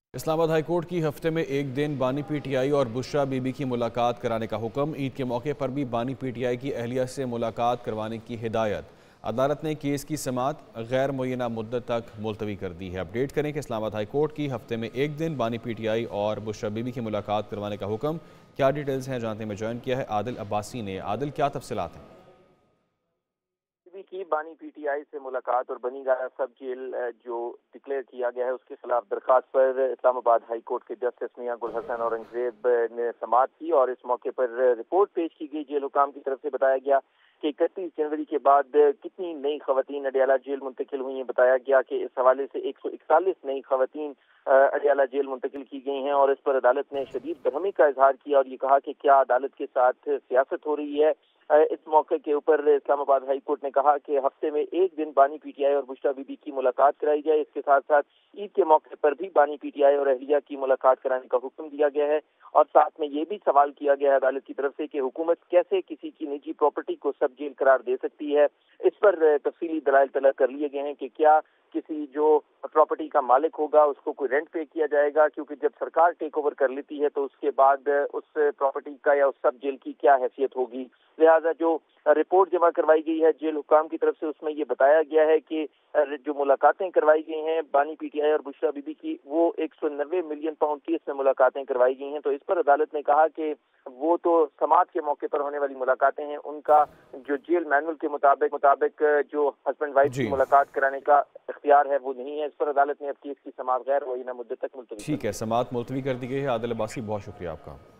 Islamabad high court की हफ्ते में एक दिन बानी पीटीआई और बुशरा बीबी की मुलाकात कराने का हुक्म। ईद के मौके पर भी बानी पीटीआई की अहलिया से मुलाकात करवाने की हिदायत। अदालत ने केस की समाअत गैर मुय्यना मुद्दत तक मुलतवी कर दी है। अपडेट करें कि इस्लामाबाद हाई कोर्ट की हफ्ते में एक दिन बानी पीटीआई और बुशरा बीबी की मुलाकात करवाने का हुक्म। क्या डिटेल्स हैं जानते में ज्वाइन किया है आदिल अब्बासी ने। आदिल, क्या तफसीलात हैं? की बानी पीटीआई से मुलाकात और बनी गारा सब जेल जो डिक्लेयर किया गया है उसके खिलाफ दरखास्त पर इस्लामाबाद हाई कोर्ट के जस्टिस मियां गुल हसन औरंगजेब ने समाअत की और इस मौके पर रिपोर्ट पेश की गई। जेल हुकाम की तरफ से बताया गया कि 31 जनवरी के बाद कितनी नई खवातीन अडियाला जेल मुंतकिल हुई हैं। बताया गया कि इस हवाले से 141 नई खवातीन अडियाला जेल मुंतकिल की गई हैं और इस पर अदालत ने शदीद बरहमी का इजहार किया और ये कहा कि क्या अदालत के साथ सियासत हो रही है। इस मौके के ऊपर इस्लामाबाद हाई कोर्ट ने कहा कि हफ्ते में एक दिन बानी पीटीआई और बुशरा बीबी की मुलाकात कराई जाए। इसके साथ साथ ईद के मौके पर भी बानी पीटीआई और अहलिया की मुलाकात कराने का हुक्म दिया गया है और साथ में ये भी सवाल किया गया है अदालत की तरफ से कि हुकूमत कैसे किसी की निजी प्रॉपर्टी को सब जेल करार दे सकती है। इस पर तफसीली दलाइल तलब कर लिए गए हैं कि क्या किसी जो प्रॉपर्टी का मालिक होगा उसको कोई रेंट पे किया जाएगा, क्योंकि जब सरकार टेक ओवर कर लेती है तो उसके बाद उस प्रॉपर्टी का या उस सब जेल की क्या हैसियत होगी। लिहाजा जो रिपोर्ट जमा करवाई गई है जेल हुकाम की तरफ से उसमें ये बताया गया है कि जो मुलाकातें करवाई गई हैं बानी पीटीआई और बुशरा बीबी की वो 190 मिलियन पाउंड की इसमें मुलाकातें करवाई गई हैं। तो इस पर अदालत ने कहा कि वो तो समाअत के मौके पर होने वाली मुलाकातें हैं, उनका जो जेल मैनुअल के मुताबिक जो हस्बैंड वाइफ की मुलाकात कराने का इख्तियार है वो नहीं है। इस पर अदालत ने अब केस की समाअत गैर मुय्यना मुद्दत तक मुलतवी। ठीक है, समाअत मुलतवी कर दी गई है। आदिल अब्बासी, बहुत शुक्रिया आपका।